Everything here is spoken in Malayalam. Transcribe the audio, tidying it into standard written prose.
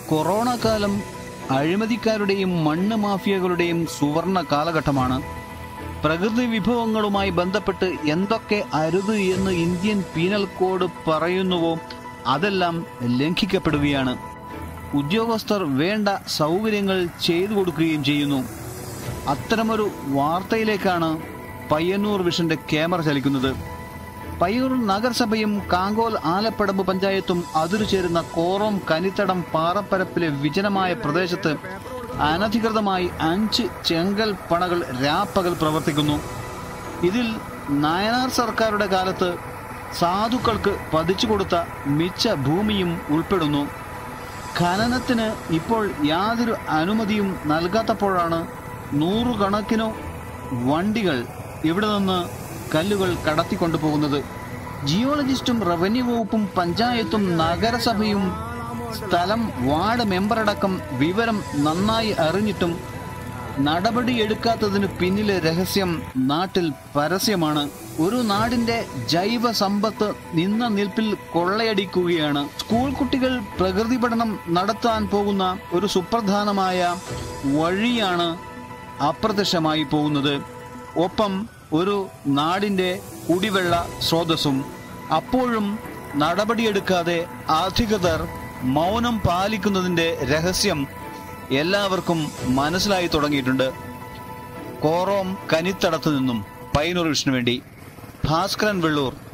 കൊറോണ കാലം അഴിമതിക്കാരുടെയും മണ്ണ് മാഫിയകളുടെയും സുവർണ കാലഘട്ടമാണ്. പ്രകൃതി വിഭവങ്ങളുമായി ബന്ധപ്പെട്ട് എന്തൊക്കെ അരുത് എന്ന് ഇന്ത്യൻ പീനൽ കോഡ് പറയുന്നുവോ അതെല്ലാം ലംഘിക്കപ്പെടുകയാണ്. ഉദ്യോഗസ്ഥർ വേണ്ട സൗകര്യങ്ങൾ ചെയ്തു കൊടുക്കുകയും ചെയ്യുന്നു. അത്തരമൊരു വാർത്തയിലേക്കാണ് പയ്യന്നൂർ വിഷന്റെ ക്യാമറ ചലിക്കുന്നത്. പയ്യൂർ നഗരസഭയും കാങ്കോൽ ആലപ്പടമ്പ് പഞ്ചായത്തും അതിരുചേരുന്ന കോറോം കനിത്തടം പാറപ്പരപ്പിലെ വിജനമായ പ്രദേശത്ത് അനധികൃതമായി 5 ചെങ്കൽ പണകൾ രാപ്പകൽ പ്രവർത്തിക്കുന്നു. ഇതിൽ നായനാർ സർക്കാരുടെ കാലത്ത് സാധുക്കൾക്ക് പതിച്ചു കൊടുത്ത മിച്ച ഭൂമിയും ഉൾപ്പെടുന്നു. ഖനനത്തിന് ഇപ്പോൾ യാതൊരു അനുമതിയും നൽകാത്തപ്പോഴാണ് നൂറുകണക്കിനു വണ്ടികൾ ഇവിടെ നിന്ന് കല്ലുകൾ കടത്തിക്കൊണ്ടുപോകുന്നത്. ജിയോളജിസ്റ്റും റവന്യൂ വകുപ്പും പഞ്ചായത്തും നഗരസഭയും സ്ഥലം വാർഡ് മെമ്പറടക്കം വിവരം നന്നായി അറിഞ്ഞിട്ടും നടപടിയെടുക്കാത്തതിന് പിന്നിലെ രഹസ്യം നാട്ടിൽ പരസ്യമാണ്. ഒരു നാടിന്റെ ജൈവ സമ്പത്ത് നിന്ന നിൽപ്പിൽ കൊള്ളയടിക്കുകയാണ്. സ്കൂൾ കുട്ടികൾ പ്രകൃതി പഠനം നടത്താൻ പോകുന്ന ഒരു സുപ്രധാനമായ വഴിയാണ് അപ്രത്യക്ഷമായി പോകുന്നത്. ഒപ്പം ഒരു നാടിന്റെ കുടിവെള്ള സ്രോതസ്സും. അപ്പോഴും നടപടിയെടുക്കാതെ അധികൃതർ മൗനം പാലിക്കുന്നതിന്റെ രഹസ്യം എല്ലാവർക്കും മനസ്സിലായി തുടങ്ങിയിട്ടുണ്ട്. കോറോം കനിത്തടത്തു നിന്നും പയ്യന്നൂർ വിഷനു വേണ്ടി ഭാസ്കരൻ വെള്ളൂർ.